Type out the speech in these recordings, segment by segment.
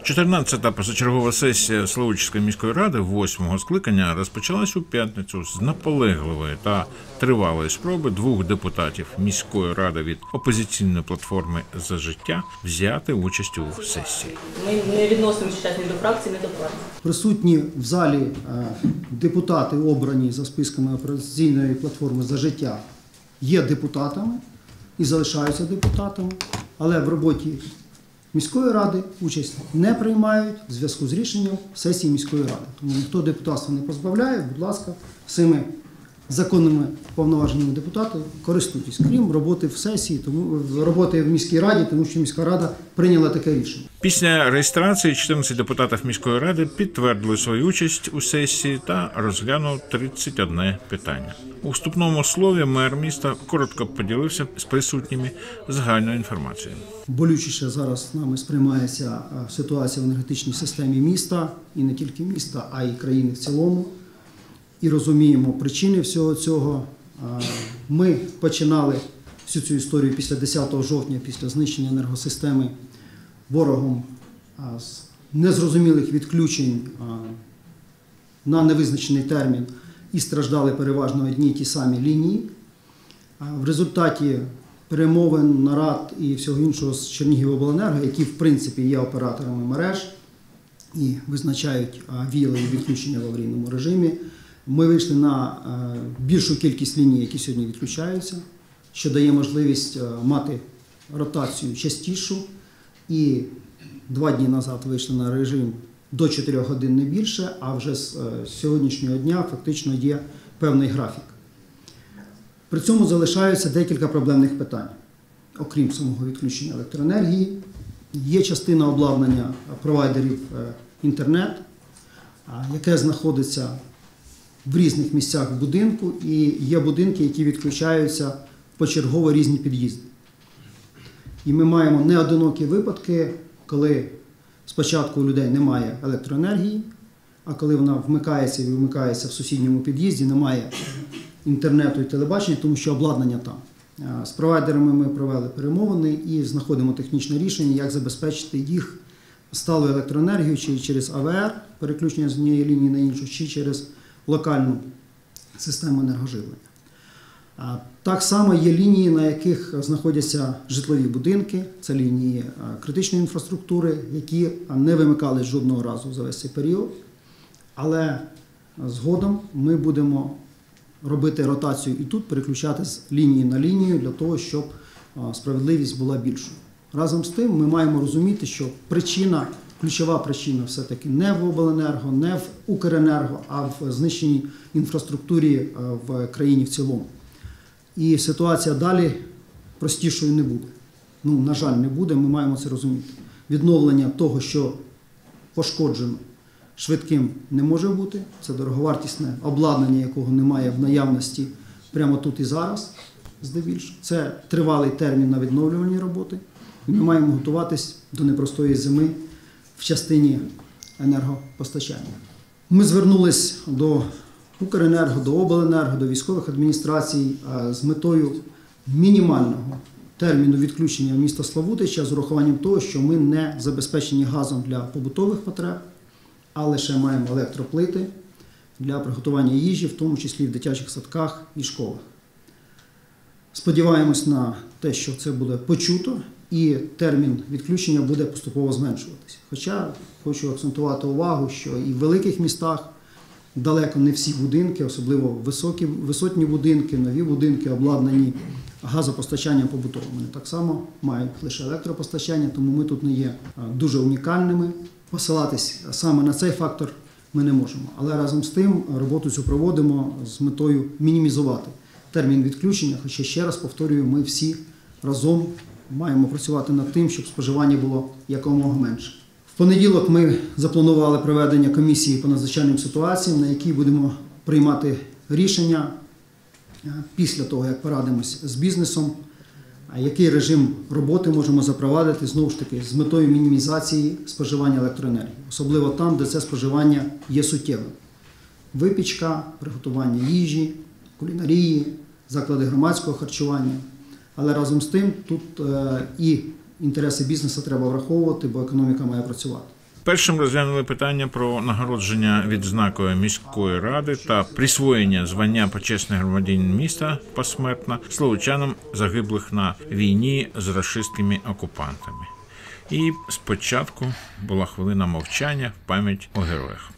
14-та позачергова сесія Славутської міської ради 8-го скликання розпочалась у п'ятницю з наполегливої та тривалої спроби двох депутатів міської ради від опозиційної платформи «За життя» взяти участь у сесії. Ми не відносимося ні до фракції, ні до партії. Присутні в залі депутати, обрані за списками опозиційної платформи «За життя», є депутатами і залишаються депутатами, але в роботі міської ради участь не приймають в зв'язку з рішенням сесії міської ради. Тому ніхто депутатства не позбавляє, будь ласка, цими законними повноваженнями депутатів користуйтесь, крім роботи в сесії, тому роботи в міській раді, тому що міська рада прийняла таке рішення. Після реєстрації 14 депутатів міської ради підтвердили свою участь у сесії та розглянув 31 питання. У вступному слові мер міста коротко поділився з присутніми загальною інформацією. Болючіше зараз нами сприймається ситуація в енергетичній системі міста, і не тільки міста, а й країни в цілому. І розуміємо причини всього цього. Ми починали всю цю історію після 10 жовтня, після знищення енергосистеми ворогом з незрозумілих відключень на невизначений термін, і страждали переважно одні й ті самі лінії. В результаті перемовин, нарад і всього іншого з Чернігівобленерго, які в принципі є операторами мереж і визначають віялові відключення в аварійному режимі, ми вийшли на більшу кількість ліній, які сьогодні відключаються, що дає можливість мати ротацію частішу. І 2 дні назад вийшли на режим до 4 годин, не більше, а вже з сьогоднішнього дня фактично є певний графік. При цьому залишаються декілька проблемних питань. Окрім самого відключення електроенергії, є частина обладнання провайдерів інтернет, яке знаходиться в різних місцях будинку, і є будинки, які відключаються почергово різні під'їзди. І ми маємо неодинокі випадки, коли спочатку у людей немає електроенергії, а коли вона вмикається і вимикається в сусідньому під'їзді, немає інтернету і телебачення, тому що обладнання там. З провайдерами ми провели перемовини і знаходимо технічне рішення, як забезпечити їх сталою електроенергією, чи через АВР, переключення з однієї лінії на іншу, чи через локальну систему енергоживлення. Так само є лінії, на яких знаходяться житлові будинки, це лінії критичної інфраструктури, які не вимикались жодного разу за весь цей період. Але згодом ми будемо робити ротацію і тут, переключати з лінії на лінію для того, щоб справедливість була більшою. Разом з тим ми маємо розуміти, що ключова причина все-таки не в обленерго, не в Укренерго, а в знищеній інфраструктурі в країні в цілому. І ситуація далі простішою не буде. На жаль, не буде, ми маємо це розуміти. Відновлення того, що пошкоджено, швидким не може бути. Це дороговартісне обладнання, якого немає в наявності прямо тут і зараз, здебільшого. Це тривалий термін на відновлювальні роботи. І ми маємо готуватись до непростої зими в частині енергопостачання. Ми звернулись до Укренерго, до обленерго, до військових адміністрацій з метою мінімального терміну відключення міста Славутича з урахуванням того, що ми не забезпечені газом для побутових потреб, а лише маємо електроплити для приготування їжі, в тому числі в дитячих садках і школах. Сподіваємось на те, що це буде почуто і термін відключення буде поступово зменшуватися. Хоча хочу акцентувати увагу, що і в великих містах далеко не всі будинки, особливо висотні будинки, нові будинки обладнані газопостачанням побутовим. Вони так само мають лише електропостачання, тому ми тут не є дуже унікальними. Посилатись саме на цей фактор ми не можемо. Але разом з тим роботу цю проводимо з метою мінімізувати термін відключення, хоча, ще раз повторюю, ми всі разом маємо працювати над тим, щоб споживання було якомога менше. В понеділок ми запланували проведення комісії по надзвичайним ситуаціям, на якій будемо приймати рішення після того, як порадимось з бізнесом, який режим роботи можемо запровадити, знову ж таки, з метою мінімізації споживання електроенергії. Особливо там, де це споживання є суттєвим. Випічка, приготування їжі, кулінарії, заклади громадського харчування. Але разом з тим тут і інтереси бізнесу треба враховувати, бо економіка має працювати. Першим розглянули питання про нагородження відзнакою міської ради та присвоєння звання почесний громадянин міста посмертно словучанам, загиблих на війні з рашистськими окупантами. І спочатку була хвилина мовчання в пам'ять о героях.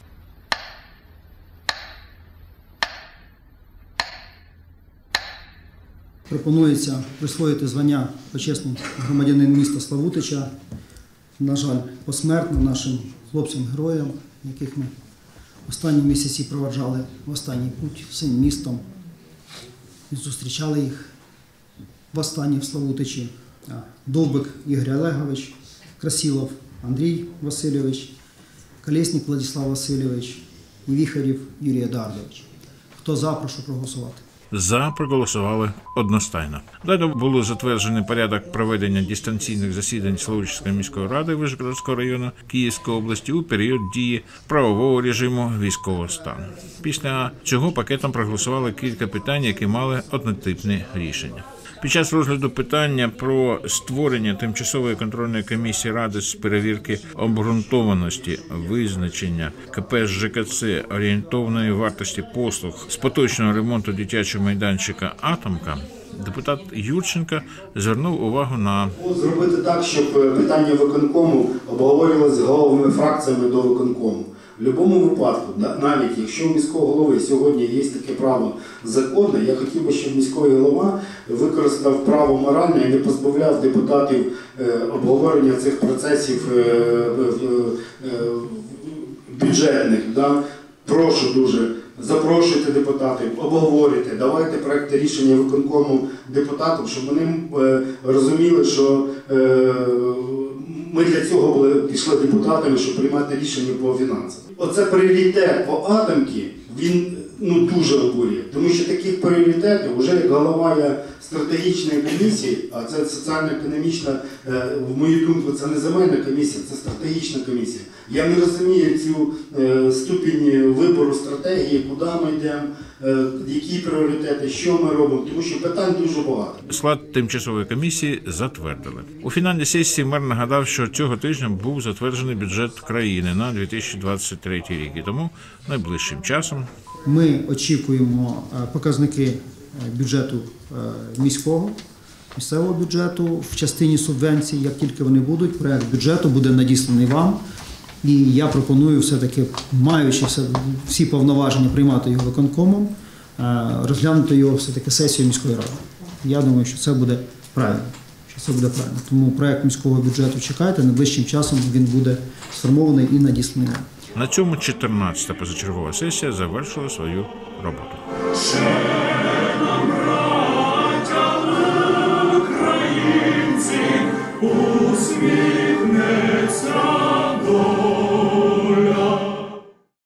Пропонується присвоїти звання почесний громадянин міста Славутича, на жаль, посмертно нашим хлопцям-героям, яких ми останні місяці проваджали в останній путь всім містом, і зустрічали їх в останній в Славутичі. Довбик Ігор Олегович, Красилов Андрій Васильович, Колєснік Владислав Васильович і Віхарів Юрій Едуардович. Хто за, прошу проголосувати. За проголосували одностайно. Далі було затверджений порядок проведення дистанційних засідань Славутської міської ради Вишгородського району Київської області у період дії правового режиму військового стану. Після цього пакетом проголосували кілька питань, які мали однотипне рішення. Під час розгляду питання про створення тимчасової контрольної комісії Ради з перевірки обґрунтованості визначення КП ЖКЦ орієнтовної вартості послуг з поточного ремонту дитячого майданчика «Атомка», депутат Юрченко звернув увагу на зробити так, щоб питання виконкому обговорювалося з головними фракціями до виконкому. В будь-якому випадку, навіть якщо у міського голови сьогодні є таке право законне, я хотів би, щоб міський голова використав право моральне і не позбавляв депутатів обговорення цих процесів бюджетних. Прошу дуже, запрошуйте депутатів, обговорюйте, давайте проекти рішення виконкому депутатам, щоб вони розуміли, що ми для цього пішли депутатами, щоб приймати рішення по фінансам. Оце пріоритет по атомці, він дуже обурює, тому що таких пріоритетів, вже як голова я стратегічної комісії, а це соціально-економічна, в мою думку, це не земельна комісія, це стратегічна комісія. Я не розумію цю ступінь вибору стратегії, куди ми йдемо, які пріоритети, що ми робимо, тому що питань дуже багато. Склад тимчасової комісії затвердили. У фінальній сесії мер нагадав, що цього тижня був затверджений бюджет країни на 2023 рік, і тому найближчим часом ми очікуємо показники бюджету міського, місцевого бюджету в частині субвенцій. Як тільки вони будуть, проект бюджету буде надісланий вам. І я пропоную все-таки, маючи всі повноваження приймати його виконкомом, розглянути його все-таки сесією міської ради. Я думаю, що це буде правильно. Тому проект міського бюджету чекайте, найближчим часом він буде сформований і надісланий. На цьому 14-та позачергова сесія завершила свою роботу. Українці, усміх.